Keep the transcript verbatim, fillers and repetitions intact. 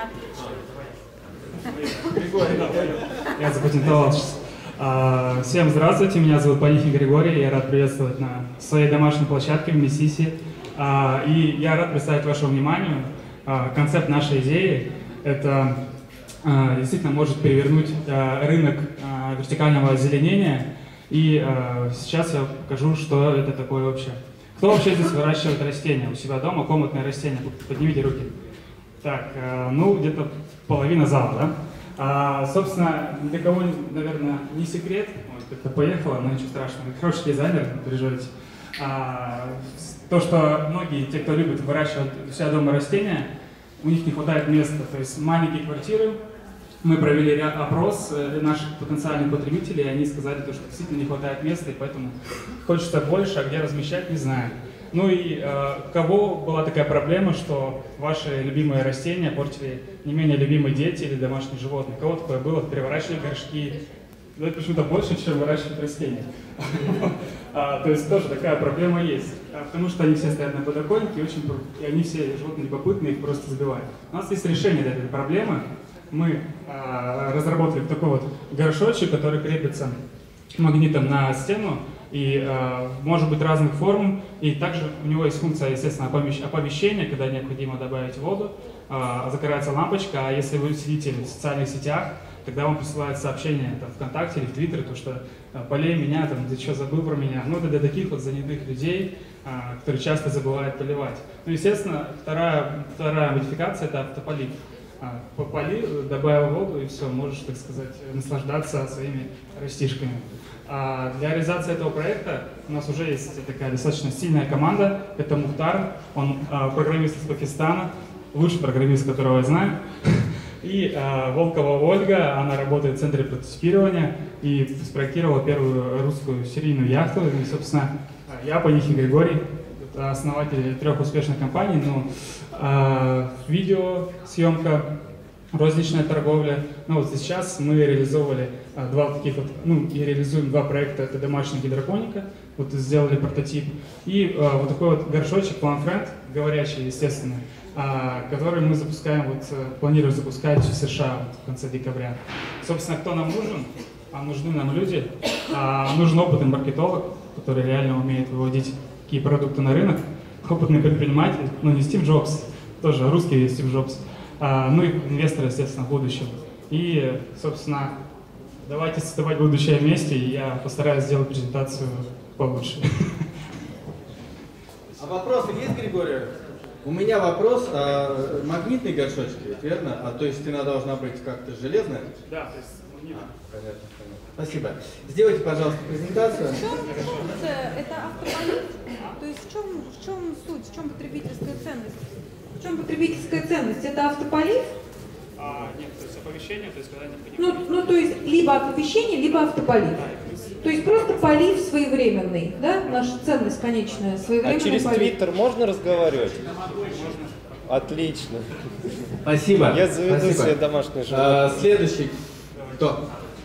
Я запатентовал сейчас. Всем здравствуйте, меня зовут Панихин Григорий, я рад приветствовать на своей домашней площадке в Миссиси. И я рад представить вашему вниманию концепт нашей идеи. Это действительно может перевернуть рынок вертикального озеленения. И сейчас я покажу, что это такое вообще. Кто вообще здесь выращивает растения у себя дома, комнатные растения? Поднимите руки. Так, ну где-то половина зала, да? А, собственно, для кого, наверное, не секрет, вот, как-то поехала, но ничего страшного, хороший дизайнер, не переживайте. А, то, что многие, те, кто любит выращивать у себя дома растения, у них не хватает места, то есть маленькие квартиры. Мы провели опрос наших потенциальных потребителей, и они сказали, что действительно не хватает места, и поэтому хочется больше, а где размещать, не знаю. Ну и э, у кого была такая проблема, что ваши любимые растения портили не менее любимые дети или домашние животные? У кого такое было? Переворачивали горшки? Ну, это почему-то больше, чем выращивать растения. То есть тоже такая проблема есть. Потому что они все стоят на подоконнике, и они все животные любопытные, их просто забивают. У нас есть решение для этой проблемы. Мы разработали такой вот горшочек, который крепится магнитом на стену, и э, может быть разных форм, и также у него есть функция, естественно, оповещения, когда необходимо добавить воду, э, загорается лампочка, а если вы сидите в социальных сетях, тогда вам присылают сообщение там, ВКонтакте или в Твиттере, то что э, полей меня, там, ты что, забыл про меня. Ну, это для таких вот занятых людей, э, которые часто забывают поливать. Ну, естественно, вторая, вторая модификация – это автополив. Пополил, добавил воду, и все, можешь, так сказать, наслаждаться своими растишками. А для реализации этого проекта у нас уже есть такая достаточно сильная команда. Это Мухтар, он а, программист из Пакистана, лучший программист, которого я знаю. И а, Волкова Ольга, она работает в центре прототипирования и спроектировала первую русскую серийную яхту. И, собственно, я, Панихин Григорий, основатель трех успешных компаний, ну, а, видеосъемка, розничная торговля. Ну вот сейчас мы реализовывали а, два таких вот, ну и реализуем два проекта, это домашняя гидропоника, вот сделали прототип, и а, вот такой вот горшочек Plant Friend, говорящий, естественно, а, который мы запускаем, вот планируем запускать в США вот, в конце декабря. Собственно, кто нам нужен? А нужны нам люди, а, нужен опытный маркетолог, который реально умеет выводить такие продукты на рынок, опытный предприниматель, ну не Стив Джобс, тоже русский Стив Джобс, а, ну и инвесторы, естественно, в будущем. И, собственно, давайте создавать будущее вместе, и я постараюсь сделать презентацию получше. А вопросы есть, Григорий? У меня вопрос, а, магнитные горшочки, верно? А то есть стена должна быть как-то железная? Да, то есть магнитная. А, понятно, понятно. Спасибо. Сделайте, пожалуйста, презентацию. В чем функция? Это автополив? То есть в чем, в чем суть, в чем потребительская ценность? В чем потребительская ценность? Это автополив? А, нет, то есть оповещение, то есть когда необходимо. Ну, ну, то есть либо оповещение, либо автополив. То есть просто полив своевременный, да? Наша ценность конечная, своевременный полив. А через полив. Твиттер можно разговаривать? Отлично. Спасибо. Я заведу Спасибо. себе домашнее животное. А, следующий. Кто?